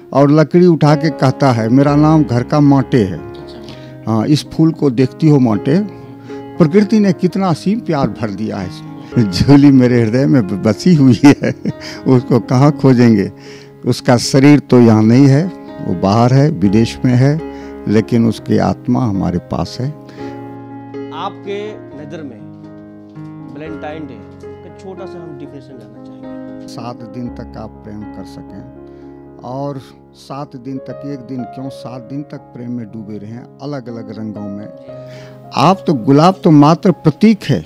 और लकड़ी उठा के कहता है मेरा नाम घर का मोटे है। हाँ, इस फूल को देखती हो मोटे, प्रकृति ने कितना असीम प्यार भर दिया है। झोली मेरे हृदय में बसी हुई है, उसको कहाँ खोजेंगे। उसका शरीर तो यहाँ नहीं है, वो बाहर है, विदेश में है, लेकिन उसकी आत्मा हमारे पास है। आपके नज़र में वैलेंटाइन डे का छोटा सा हम डिफिनेशन जानना चाहेंगे। 7 दिन तक आप प्रेम कर सकें, और 7 दिन तक, एक दिन क्यों 7 दिन तक प्रेम में डूबे रहें, अलग अलग रंगों में। आप तो गुलाब तो मात्र प्रतीक है,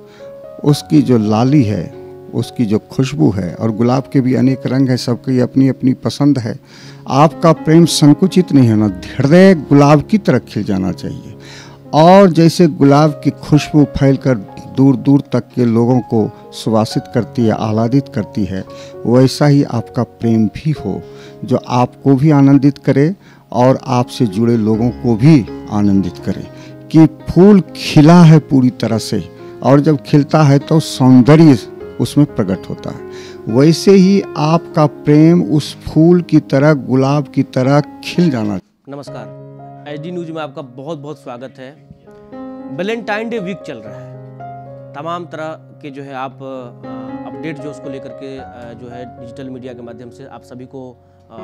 उसकी जो लाली है, उसकी जो खुशबू है, और गुलाब के भी अनेक रंग है, सबकी अपनी अपनी पसंद है। आपका प्रेम संकुचित नहीं होना, हृदय गुलाब की तरह खिल जाना चाहिए। और जैसे गुलाब की खुशबू फैलकर दूर दूर तक के लोगों को सुवासित करती है, आह्लादित करती है, वैसा ही आपका प्रेम भी हो, जो आपको भी आनंदित करे और आपसे जुड़े लोगों को भी आनंदित करे। कि फूल खिला है पूरी तरह से, और जब खिलता है तो सौंदर्य उसमें प्रकट होता है। वैसे ही आपका प्रेम उस फूल की तरह, गुलाब की तरह खिल जाना। नमस्कार, एचडी न्यूज में आपका बहुत बहुत स्वागत है। वैलेंटाइन डे वीक चल रहा है, तमाम तरह के जो है आप अपडेट जो उसको लेकर के जो है डिजिटल मीडिया के माध्यम से आप सभी को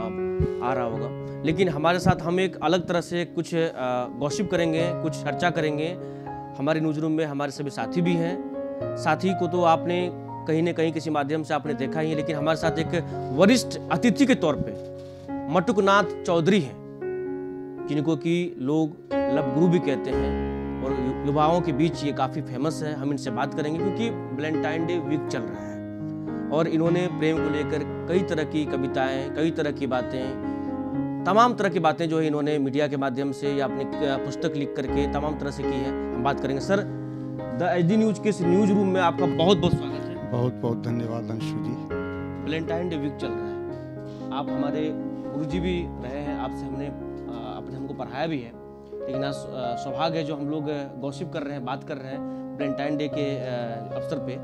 आ रहा होगा। लेकिन हमारे साथ हम एक अलग तरह से कुछ गॉसिप करेंगे, कुछ चर्चा करेंगे। हमारे न्यूज रूम में हमारे सभी साथी भी हैं। साथी को तो आपने कहीं न कहीं किसी माध्यम से आपने देखा ही है, लेकिन हमारे साथ एक वरिष्ठ अतिथि के तौर पे मटुकनाथ चौधरी हैं, जिनको कि लोग लव गुरु भी कहते हैं, और युवाओं के बीच ये काफ़ी फेमस है। हम इनसे बात करेंगे क्योंकि वैलेंटाइन डे वीक चल रहा है, और इन्होंने प्रेम को लेकर कई तरह की कविताएं, कई तरह की बातें, तमाम तरह की बातें जो है इन्होंने मीडिया के माध्यम से या अपनी पुस्तक लिख करके तमाम तरह से की है। हम बात करेंगे। सर, द एचडी न्यूज के इस न्यूज रूम में आपका बहुत बहुत स्वागत है। बहुत बहुत धन्यवाद Anshu ji. Valentine day week चल रहा है, आप हमारे गुरुजी भी रहे हैं, आपसे हमको पढ़ाया भी है, लेकिन आज सौभाग्य है जो हम लोग गॉसिप कर रहे हैं, बात कर रहे हैं वैलेंटाइन डे के अवसर पे।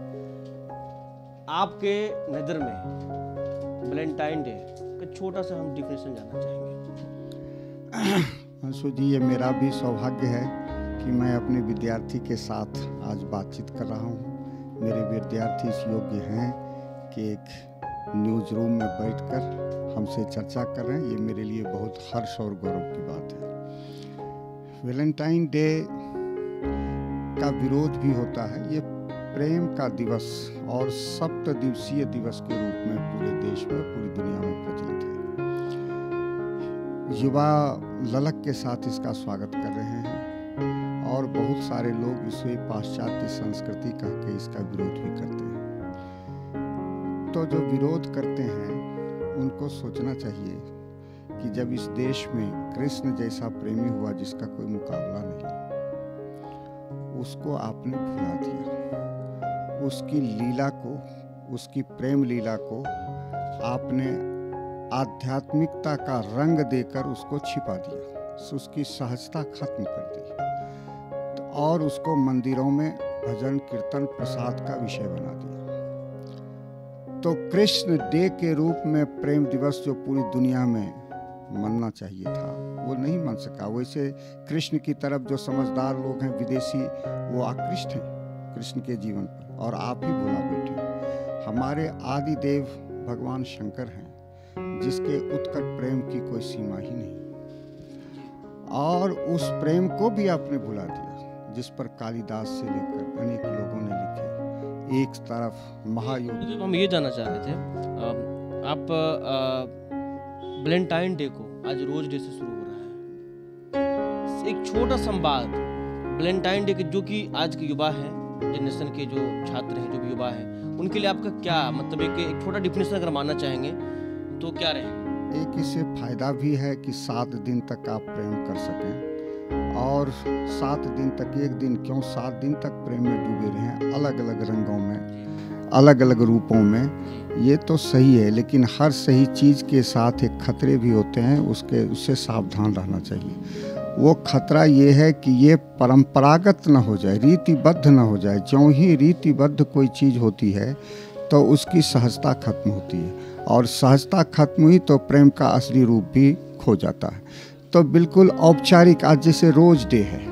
आपके नज़र में वैलेंटाइन डे का छोटा सा हम डिफिनेशन जानना चाहेंगे। अंशु जी, ये मेरा भी सौभाग्य है कि मैं अपने विद्यार्थी के साथ आज बातचीत कर रहा हूँ। मेरे विद्यार्थी इस योग्य हैं कि एक न्यूज़ रूम में बैठकर हमसे चर्चा कर रहे हैं। ये मेरे लिए बहुत हर्ष और गौरव की बात है। वैलेंटाइन डे का विरोध भी होता है। ये प्रेम का दिवस और 7 दिवसीय दिवस के रूप में पूरे देश में, पूरी दुनिया में प्रचलित है। युवा ललक के साथ इसका स्वागत कर रहे हैं, और बहुत सारे लोग इसे पाश्चात्य संस्कृति कह के इसका विरोध भी करते हैं। तो जो विरोध करते हैं उनको सोचना चाहिए कि जब इस देश में कृष्ण जैसा प्रेमी हुआ जिसका कोई मुकाबला नहीं, उसको आपने भुला दिया। उसकी लीला को, उसकी प्रेम लीला को आपने आध्यात्मिकता का रंग देकर उसको छिपा दिया, उसकी सहजता खत्म कर दी, और उसको मंदिरों में भजन कीर्तन प्रसाद का विषय बना दिया। तो कृष्ण डे के रूप में प्रेम दिवस जो पूरी दुनिया में मनना चाहिए था, वो नहीं मन सका। वैसे कृष्ण की तरफ जो समझदार लोग हैं विदेशी, वो आकृष्ट हैं कृष्ण के जीवन पर, और आप ही बोला बैठे। हमारे आदि देव भगवान शंकर हैं, जिसके उत्कट प्रेम की कोई सीमा ही नहीं, और उस प्रेम को भी आपने भुला दिया जिस पर कालिदास से लेकर अनेक लोगों ने लिखे। एक तरफ महायोग। हम ये जानना चाह रहे थे, आप वैलेंटाइन डे को आज रोज डे से शुरू हो रहा है, एक छोटा संवाद वैलेंटाइन डे के, जो कि आज के युवा हैं, जनरेशन के जो छात्र हैं, जो भी युवा हैं, उनके लिए आपका क्या मतलब, एक छोटा डिफिनेशन अगर मानना चाहेंगे तो क्या रहेगा? एक इससे फायदा भी है कि 7 दिन तक आप प्रेम कर सकें, और 7 दिन तक, एक दिन क्यों 7 दिन तक प्रेम में डूबे रहें, अलग अलग रंगों में, अलग अलग रूपों में। ये तो सही है, लेकिन हर सही चीज़ के साथ एक खतरे भी होते हैं, उससे सावधान रहना चाहिए। वो खतरा ये है कि ये परंपरागत न हो जाए, रीतिबद्ध न हो जाए। ज्यों ही रीतिबद्ध कोई चीज़ होती है तो उसकी सहजता खत्म होती है, और सहजता खत्म हुई तो प्रेम का असली रूप भी खो जाता है। तो बिल्कुल औपचारिक, आज जैसे रोज डे है,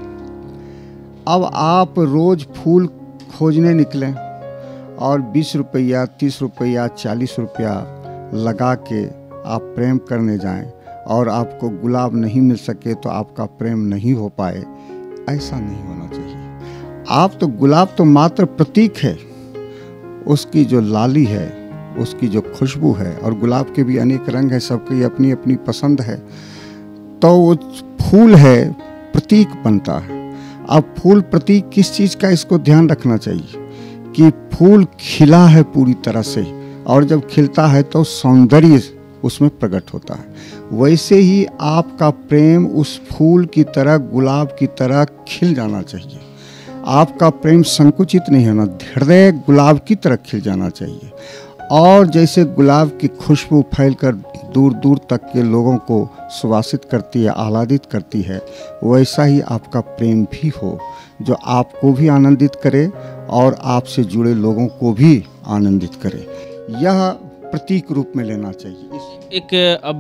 अब आप रोज फूल खोजने निकलें और 20 रुपया, 30 रुपया, 40 रुपया लगा के आप प्रेम करने जाएं और आपको गुलाब नहीं मिल सके तो आपका प्रेम नहीं हो पाए, ऐसा नहीं होना चाहिए। आप तो गुलाब तो मात्र प्रतीक है, उसकी जो लाली है, उसकी जो खुशबू है, और गुलाब के भी अनेक रंग हैं, सबकी अपनी अपनी पसंद है, तो वो फूल है, प्रतीक बनता है। अब फूल प्रतीक किस चीज़ का, इसको ध्यान रखना चाहिए कि फूल खिला है पूरी तरह से, और जब खिलता है तो सौंदर्य उसमें प्रकट होता है। वैसे ही आपका प्रेम उस फूल की तरह, गुलाब की तरह खिल जाना चाहिए। आपका प्रेम संकुचित नहीं होना, हृदय गुलाब की तरह खिल जाना चाहिए, और जैसे गुलाब की खुशबू फैलकर दूर दूर तक के लोगों को सुवासित करती है, आह्लादित करती है, वैसा ही आपका प्रेम भी हो, जो आपको भी आनंदित करे और आपसे जुड़े लोगों को भी आनंदित करे। यह प्रतीक रूप में लेना चाहिए। एक अब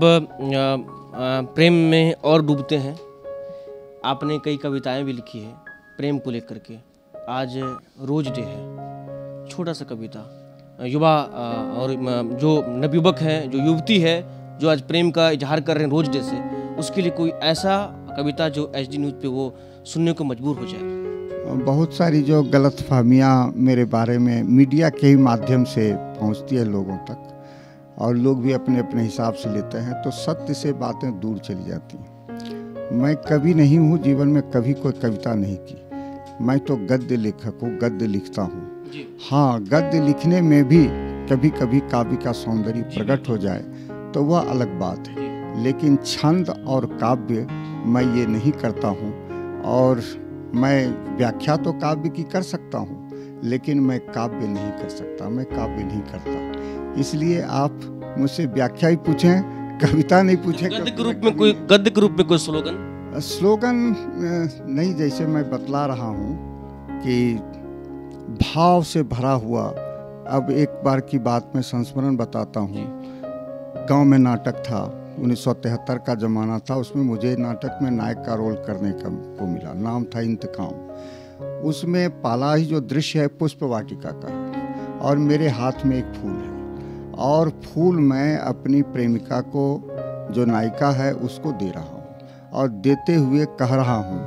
प्रेम में और डूबते हैं, आपने कई कविताएं भी लिखी है प्रेम को लेकर के। आज रोज डे है, छोटा सा कविता, युवा और जो नवयुवक हैं, जो युवती है, जो आज प्रेम का इजहार कर रहे हैं रोज डे से, उसके लिए कोई ऐसा कविता जो एचडी न्यूज़ पे वो सुनने को मजबूर हो जाए। बहुत सारी जो गलतफहमियाँ मेरे बारे में मीडिया के ही माध्यम से पहुंचती है लोगों तक, और लोग भी अपने अपने हिसाब से लेते हैं, तो सत्य से बातें दूर चली जाती हैं। मैं कवि नहीं हूँ, जीवन में कभी कोई कविता नहीं की, मैं तो गद्य लेखक हूँ, गद्य लिखता हूँ। हाँ, गद्य लिखने में भी कभी कभी काव्य का सौंदर्य प्रकट हो जाए तो वह अलग बात है, लेकिन छंद और काव्य मैं ये नहीं करता हूँ। और मैं व्याख्या तो काव्य की कर सकता हूँ, लेकिन मैं काव्य नहीं कर सकता, मैं काव्य नहीं करता। इसलिए आप मुझसे व्याख्या ही पूछें, कविता नहीं पूछें। गद्य के रूप में कोई स्लोगन नहीं, जैसे मैं बतला रहा हूँ कि भाव से भरा हुआ। अब एक बार की बात मैं संस्मरण बताता हूँ। गांव में नाटक था, 1973 का ज़माना था, उसमें मुझे नाटक में नायक का रोल करने को मिला, नाम था इंतकाम। उसमें पहला ही जो दृश्य है पुष्प वाटिका का है, और मेरे हाथ में एक फूल है, और फूल मैं अपनी प्रेमिका को, जो नायिका है, उसको दे रहा हूँ, और देते हुए कह रहा हूँ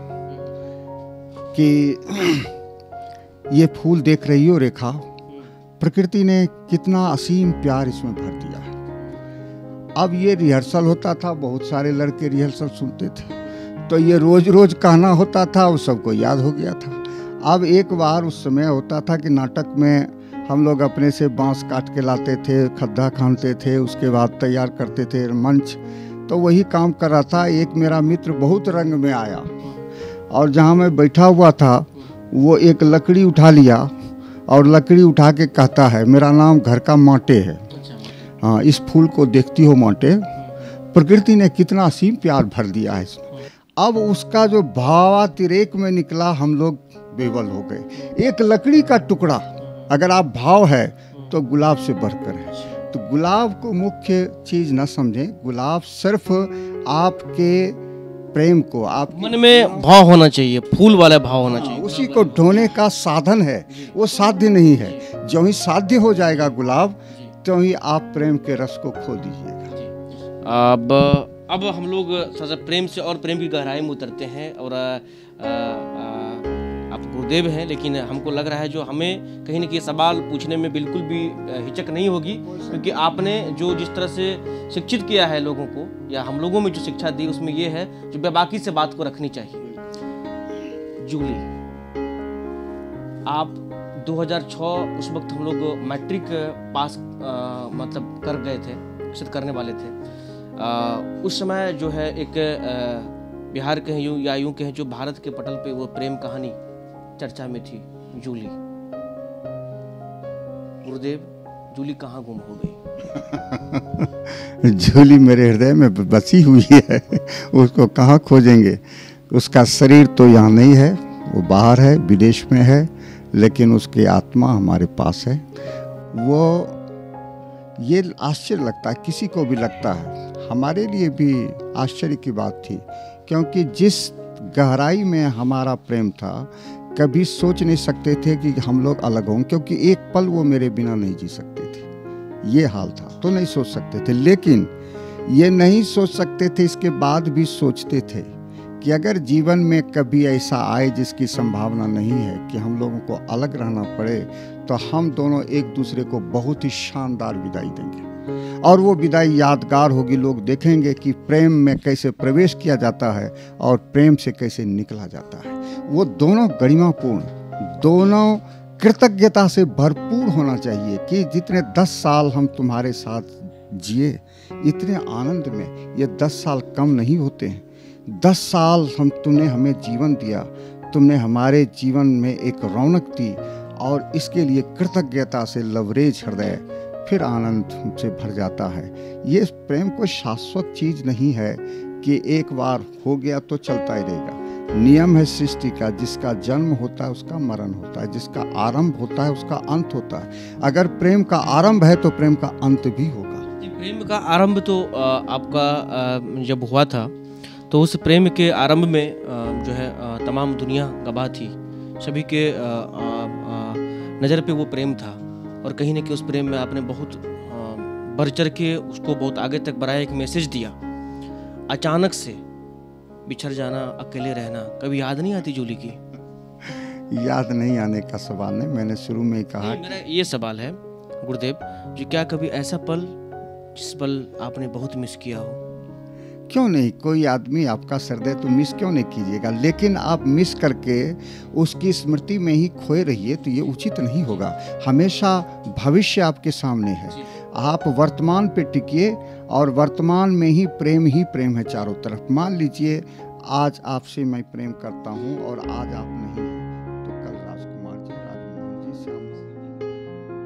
कि ये फूल देख रही हो रेखा, प्रकृति ने कितना असीम प्यार इसमें भर दिया है। अब ये रिहर्सल होता था, बहुत सारे लड़के रिहर्सल सुनते थे, तो ये रोज रोज कहना होता था, वो सबको याद हो गया था। अब एक बार उस समय होता था कि नाटक में हम लोग अपने से बांस काट के लाते थे, खड्डा खानते थे, उसके बाद तैयार करते थे मंच, तो वही काम कर रहा था। एक मेरा मित्र बहुत रंग में आया, और जहाँ मैं बैठा हुआ था वो एक लकड़ी उठा लिया, और लकड़ी उठा के कहता है, मेरा नाम घर का माटे है, हाँ, इस फूल को देखती हो माटे, प्रकृति ने कितना असीम प्यार भर दिया है इसमें। अब उसका जो भावातिरेक में निकला, हम लोग बेवल हो गए। एक लकड़ी का टुकड़ा अगर आप भाव है तो गुलाब से बढ़कर है। तो गुलाब को मुख्य चीज न समझें, गुलाब सिर्फ आपके प्रेम को, आप मन में भाव होना चाहिए, फूल वाला भाव होना चाहिए, उसी को ढोने का साधन है, वो साध्य नहीं है। जो ही साध्य हो जाएगा गुलाब, तो ही आप प्रेम के रस को खो दीजिएगा। अब हम लोग प्रेम से और प्रेम की गहराई में उतरते हैं, और आप गुरुदेव हैं, लेकिन हमको लग रहा है जो हमें कहीं न कहीं सवाल पूछने में बिल्कुल भी हिचक नहीं होगी, क्योंकि आपने जो जिस तरह से शिक्षित किया है लोगों को, या हम लोगों में जो शिक्षा दी, उसमें ये है जो बेबाकी से बात को रखनी चाहिए। जूली, आप 2006 उस वक्त हम लोग मैट्रिक पास मतलब कर गए थे, निश्चित करने वाले थे। उस समय जो है एक बिहार के यूं या यूं कहें जो भारत के पटल पे वो प्रेम कहानी चर्चा में थी, जूली। गुरुदेव, जूली कहाँ गुम हो गई? जूली मेरे हृदय में बसी हुई है, उसको कहाँ खोजेंगे? उसका शरीर तो यहाँ नहीं है, वो बाहर है, विदेश में है, लेकिन उसकी आत्मा हमारे पास है। वो ये आश्चर्य लगता है, किसी को भी लगता है, हमारे लिए भी आश्चर्य की बात थी, क्योंकि जिस गहराई में हमारा प्रेम था कभी सोच नहीं सकते थे कि हम लोग अलग हों, क्योंकि एक पल वो मेरे बिना नहीं जी सकते थे, ये हाल था, तो नहीं सोच सकते थे। लेकिन ये नहीं सोच सकते थे, इसके बाद भी सोचते थे कि अगर जीवन में कभी ऐसा आए जिसकी संभावना नहीं है कि हम लोगों को अलग रहना पड़े, तो हम दोनों एक दूसरे को बहुत ही शानदार विदाई देंगे और वो विदाई यादगार होगी। लोग देखेंगे कि प्रेम में कैसे प्रवेश किया जाता है और प्रेम से कैसे निकला जाता है। वो दोनों गरिमापूर्ण, दोनों कृतज्ञता से भरपूर होना चाहिए कि जितने 10 साल हम तुम्हारे साथ जिए, इतने आनंद में ये 10 साल कम नहीं होते हैं। 10 साल तुमने हमें जीवन दिया, तुमने हमारे जीवन में एक रौनक दी और इसके लिए कृतज्ञता से लवरेज हृदय फिर आनंद से भर जाता है। ये प्रेम कोई शाश्वत चीज़ नहीं है कि एक बार हो गया तो चलता ही रहेगा। नियम है सृष्टि का, जिसका जन्म होता है उसका मरण होता है, जिसका आरंभ होता है उसका अंत होता है। अगर प्रेम का आरंभ है तो प्रेम का अंत भी होगा। प्रेम का आरंभ तो आपका जब हुआ था तो उस प्रेम के आरंभ में जो है तमाम दुनिया गवाह थी, सभी के नज़र पे वो प्रेम था और कहीं न कहीं उस प्रेम में आपने बहुत बढ़ चढ़ के उसको बहुत आगे तक बढ़ाया, एक मैसेज दिया। अचानक से बिछड़ जाना, अकेले रहना, कभी याद नहीं आती जूली की? याद नहीं आने का सवाल नहीं, मैंने शुरू में ही कहा। मेरा ये सवाल है गुरुदेव जी, क्या कभी ऐसा पल जिस पल आपने बहुत मिस किया हो? क्यों नहीं, कोई आदमी आपका हृदय तो मिस क्यों नहीं कीजिएगा, लेकिन आप मिस करके उसकी स्मृति में ही खोए रहिए तो ये उचित नहीं होगा। हमेशा भविष्य आपके सामने है, आप वर्तमान पे टिकिए और वर्तमान में ही प्रेम है चारों तरफ। मान लीजिए आज आपसे मैं प्रेम करता हूँ और आज आप नहीं हैं,